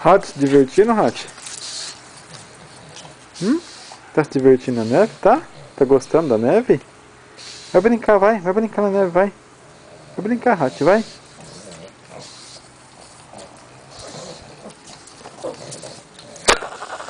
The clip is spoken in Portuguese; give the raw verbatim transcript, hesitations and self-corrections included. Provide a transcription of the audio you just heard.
Hat se divertindo, Hat? Hum? Tá se divertindo na neve, tá? Tá gostando da neve? Vai brincar, vai. Vai brincar na neve, vai. Vai brincar, Hat, vai.